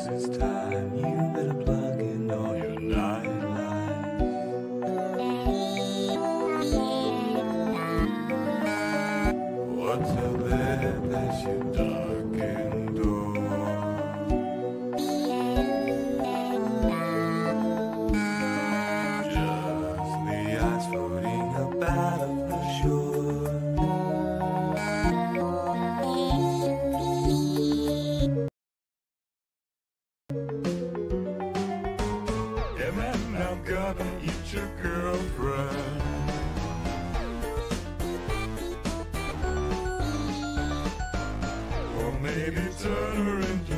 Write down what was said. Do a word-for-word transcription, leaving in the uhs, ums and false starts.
it's time you better plug in all your nightlights. What's up there that's your darkened door? Just the ice floating up out of the shore. Yeah, man, I'm gonna eat your girlfriend. Or maybe turn her into